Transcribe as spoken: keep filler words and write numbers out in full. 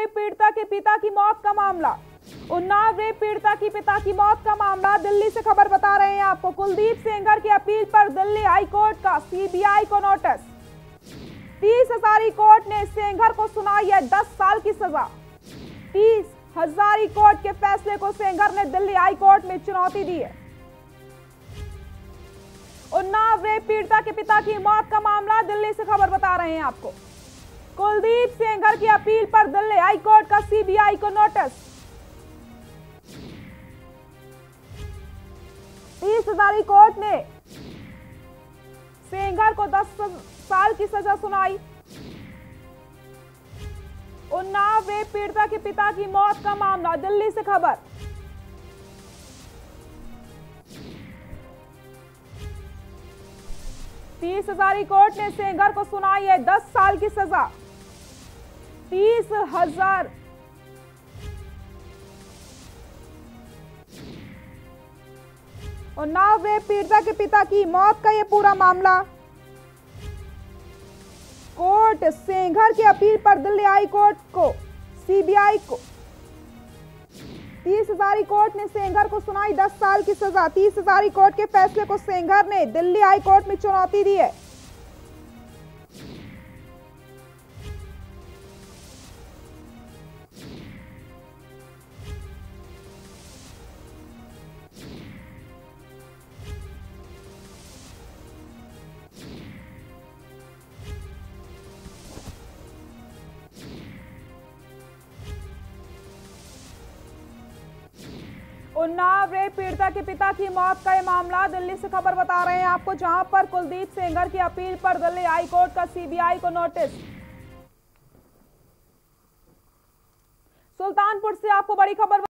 Rape पीड़िता के पिता की मौत का मामला उन्नाव रेप पीड़िता की पिता की मौत का मामला दिल्ली से खबर बता रहे हैं आपको। कुलदीप सेंगर की अपील पर दिल्ली हाई कोर्ट का सीबीआई को नोटिस। तीस हजारी कोर्ट ने सेंगर को सुनाई है दस साल की सजा। तीस हजारी कोर्ट के फैसले को सेंगर ने दिल्ली हाई कोर्ट में चुनौती दी है। उन्नाव रेप पीड़िता के पिता की मौत का मामला दिल्ली से खबर बता रहे हैं आपको। कुलदीप सेंगर की अपील पर दिल्ली हाई कोर्ट का सीबीआई को नोटिस। तीस हजारी कोर्ट ने सेंगर को दस साल की सजा सुनाई। उन्नाव रेप पीड़िता के पिता की मौत का मामला दिल्ली से खबर। तीस हजारी कोर्ट ने सेंगर को सुनाई है दस साल की सजा। तीस हजार उन्नाव रेप पीड़िता के पिता की मौत का यह पूरा मामला। कोर्ट सेंगर की अपील पर दिल्ली हाई कोर्ट को सीबीआई को तीस हजारी कोर्ट ने सेंगर को सुनाई दस साल की सजा। तीस हजारी कोर्ट के फैसले को सेंगर ने दिल्ली हाई कोर्ट में चुनौती दी है। उन्नाव रेप पीड़िता के पिता की मौत का यह मामला दिल्ली से खबर बता रहे हैं आपको, जहां पर कुलदीप सेंगर की अपील पर दिल्ली हाई कोर्ट का सीबीआई को नोटिस। सुल्तानपुर से आपको बड़ी खबर